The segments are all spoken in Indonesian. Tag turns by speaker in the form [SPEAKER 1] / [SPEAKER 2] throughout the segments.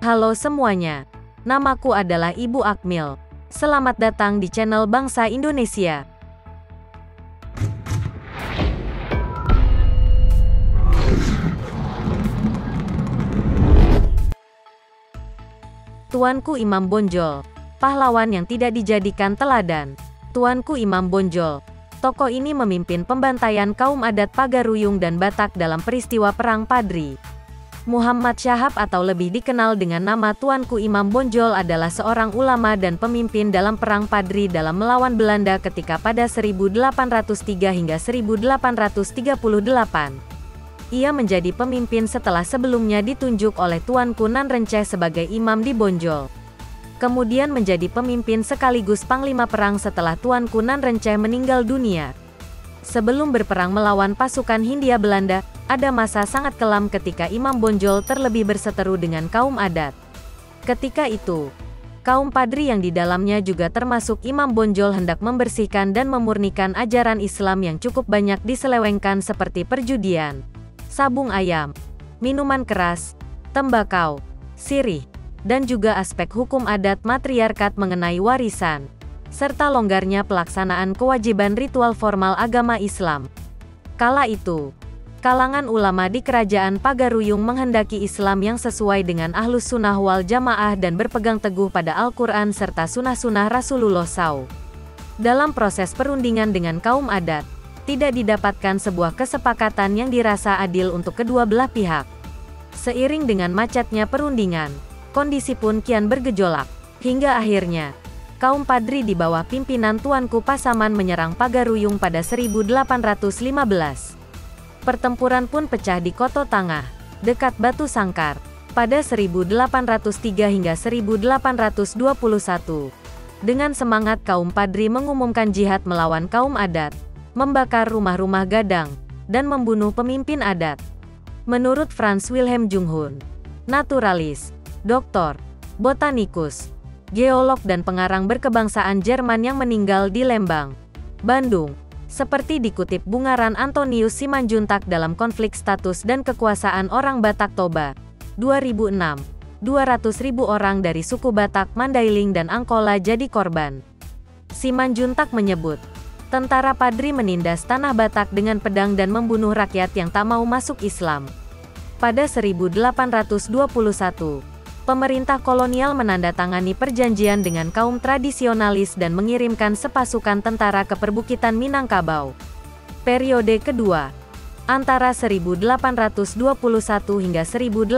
[SPEAKER 1] Halo semuanya, namaku adalah Ibu Akmil. Selamat datang di channel Bangsa Indonesia. Tuanku Imam Bonjol, pahlawan yang tidak dijadikan teladan. Tuanku Imam Bonjol, tokoh ini memimpin pembantaian kaum adat Pagaruyung dan Batak dalam peristiwa Perang Padri. Muhammad Syahab atau lebih dikenal dengan nama Tuanku Imam Bonjol adalah seorang ulama dan pemimpin dalam Perang Padri dalam melawan Belanda ketika pada 1803 hingga 1838. Ia menjadi pemimpin setelah sebelumnya ditunjuk oleh Tuanku Nan Renceh sebagai imam di Bonjol. Kemudian menjadi pemimpin sekaligus panglima perang setelah Tuanku Nan Renceh meninggal dunia. Sebelum berperang melawan pasukan Hindia Belanda, ada masa sangat kelam ketika Imam Bonjol terlebih berseteru dengan kaum adat. Ketika itu, kaum Padri yang di dalamnya juga termasuk Imam Bonjol hendak membersihkan dan memurnikan ajaran Islam yang cukup banyak diselewengkan seperti perjudian, sabung ayam, minuman keras, tembakau, sirih, dan juga aspek hukum adat matriarkat mengenai warisan, serta longgarnya pelaksanaan kewajiban ritual formal agama Islam. Kala itu, kalangan ulama di kerajaan Pagaruyung menghendaki Islam yang sesuai dengan Ahlus Sunnah wal Jamaah dan berpegang teguh pada Al-Quran serta sunnah-sunnah Rasulullah SAW. Dalam proses perundingan dengan kaum adat, tidak didapatkan sebuah kesepakatan yang dirasa adil untuk kedua belah pihak. Seiring dengan macetnya perundingan, kondisi pun kian bergejolak, hingga akhirnya, kaum Padri di bawah pimpinan Tuanku Pasaman menyerang Pagaruyung pada 1815. Pertempuran pun pecah di Koto Tangah, dekat Batu Sangkar, pada 1803 hingga 1821. Dengan semangat kaum Padri mengumumkan jihad melawan kaum adat, membakar rumah-rumah gadang, dan membunuh pemimpin adat. Menurut Franz Wilhelm Junghun, naturalis, doktor, botanikus, geolog dan pengarang berkebangsaan Jerman yang meninggal di Lembang, Bandung, seperti dikutip Bungaran Antonius Simanjuntak dalam Konflik Status dan Kekuasaan Orang Batak Toba, 2006, 200.000 orang dari suku Batak, Mandailing dan Angkola jadi korban. Simanjuntak menyebut, tentara Padri menindas tanah Batak dengan pedang dan membunuh rakyat yang tak mau masuk Islam. Pada 1821, pemerintah kolonial menandatangani perjanjian dengan kaum tradisionalis dan mengirimkan sepasukan tentara ke perbukitan Minangkabau. Periode kedua, antara 1821 hingga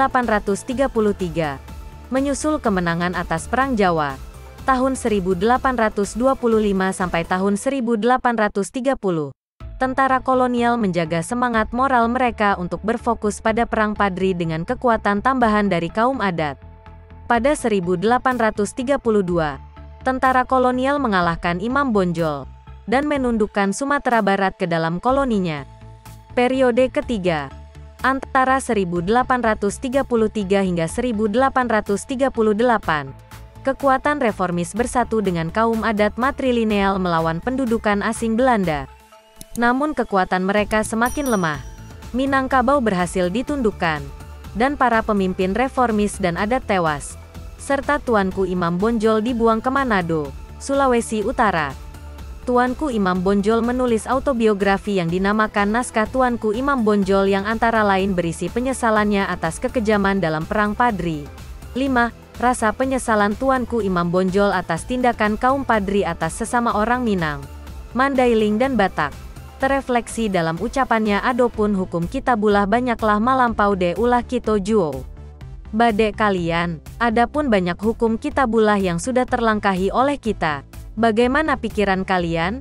[SPEAKER 1] 1833, menyusul kemenangan atas Perang Jawa, tahun 1825 sampai tahun 1830. Tentara kolonial menjaga semangat moral mereka untuk berfokus pada Perang Padri dengan kekuatan tambahan dari kaum adat. Pada 1832, tentara kolonial mengalahkan Imam Bonjol dan menundukkan Sumatera Barat ke dalam koloninya. Periode ketiga, antara 1833 hingga 1838, kekuatan reformis bersatu dengan kaum adat matrilineal melawan pendudukan asing Belanda. Namun kekuatan mereka semakin lemah. Minangkabau berhasil ditundukkan, dan para pemimpin reformis dan adat tewas, serta Tuanku Imam Bonjol dibuang ke Manado, Sulawesi Utara. Tuanku Imam Bonjol menulis autobiografi yang dinamakan Naskah Tuanku Imam Bonjol yang antara lain berisi penyesalannya atas kekejaman dalam Perang Padri. 5. Rasa penyesalan Tuanku Imam Bonjol atas tindakan kaum Padri atas sesama orang Minang, Mandailing dan Batak, terefleksi dalam ucapannya adopun hukum kitabulah banyaklah malampau de ulah kito juo. Bade kalian, adapun banyak hukum kitabulah yang sudah terlangkahi oleh kita. Bagaimana pikiran kalian?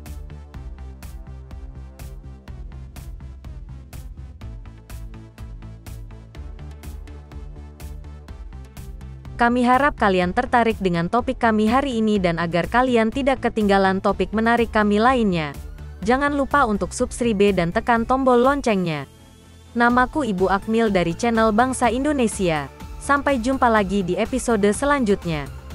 [SPEAKER 1] Kami harap kalian tertarik dengan topik kami hari ini dan agar kalian tidak ketinggalan topik menarik kami lainnya. Jangan lupa untuk subscribe dan tekan tombol loncengnya. Namaku Ibu Akmil dari channel Bangsa Indonesia. Sampai jumpa lagi di episode selanjutnya.